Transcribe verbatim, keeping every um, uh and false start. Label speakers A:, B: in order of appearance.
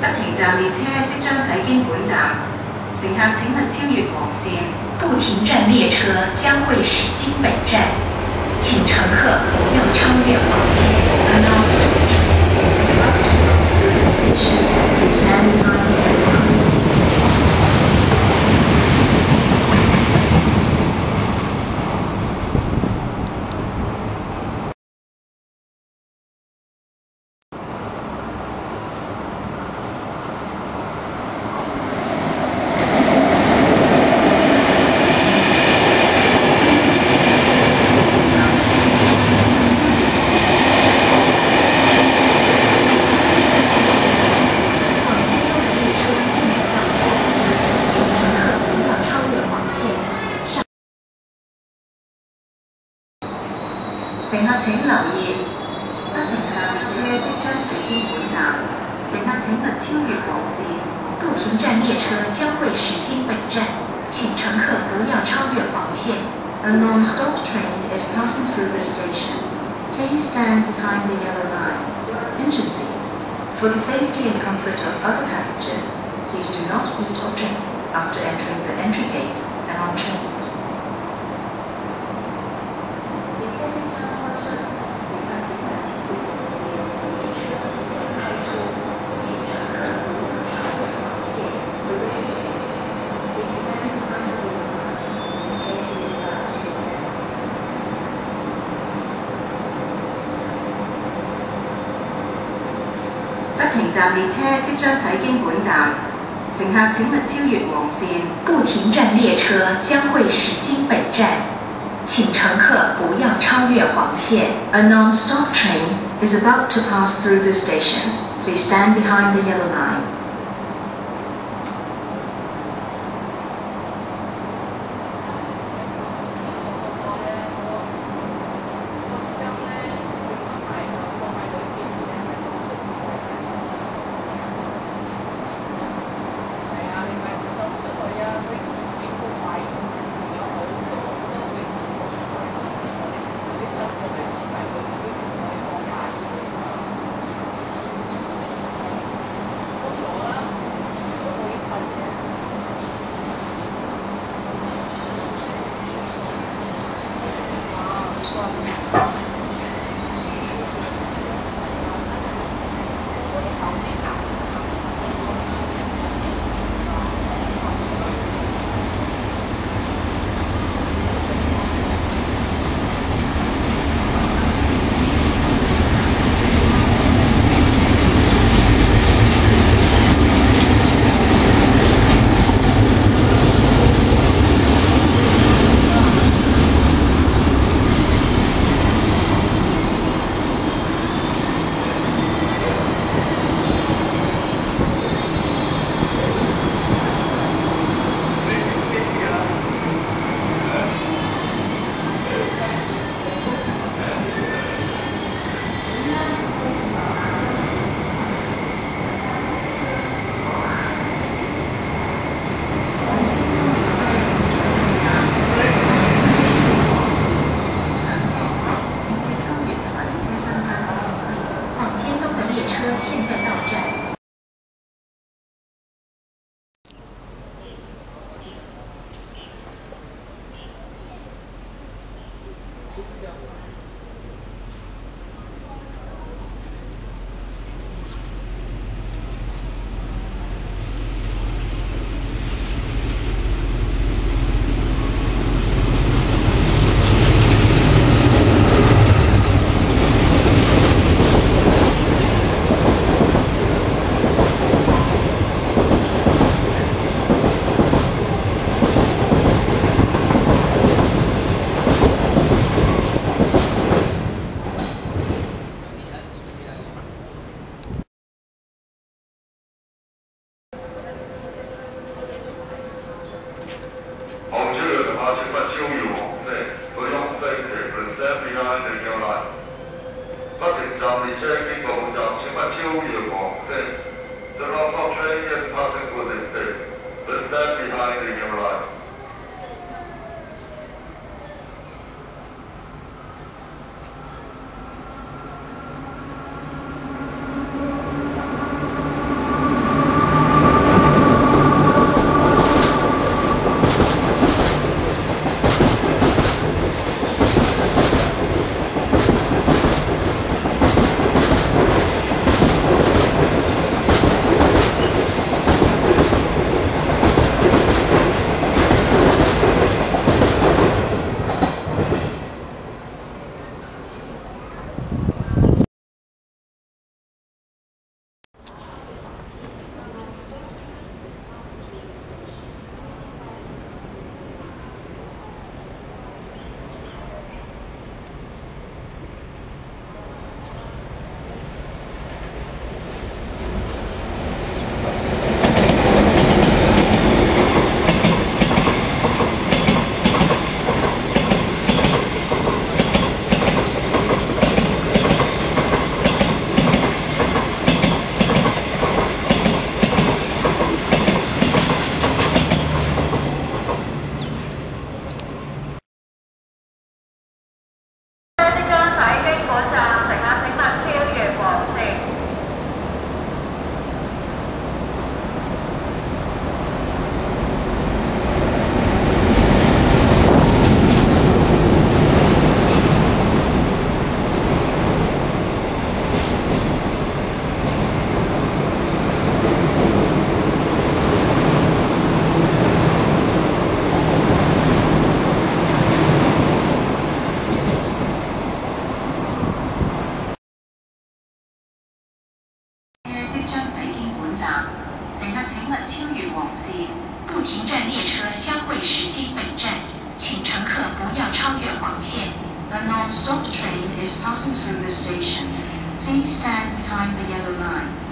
A: 不停站列車即將駛經本站，乘客請勿超越黃線。不停站列車將會駛經本站，請乘客不要超越黃線。Announcement: is about to pass through the station. Please stand behind the yellow line. 乘客請留意，不停站列車即將駛經本站，乘客請勿超越黃線。不停站列車將會駛經本站，請乘客不要超越黃線。A non-stop train is passing through the station. Please stand behind the yellow line. Attention please. For the safety and comfort of other passengers, please do not eat or drink after entering the entry gates and on trains. 不停站列車即將駛經本站，乘客請勿超越黃線。不停站列車將會駛經本站，請乘客不要超越黃線。A non-stop train is about to pass through the station. Please stand behind the yellow line.
B: 「
A: 车将会驶经本站，请乘客不要超越黄线。The non-stop train is passing through the station. Please stand behind the yellow line.